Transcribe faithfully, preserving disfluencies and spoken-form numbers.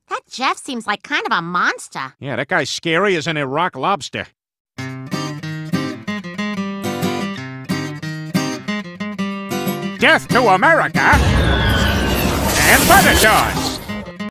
That Jeff seems like kind of a monster. Yeah, that guy's scary as an Iraq lobster. Death to America and Predator!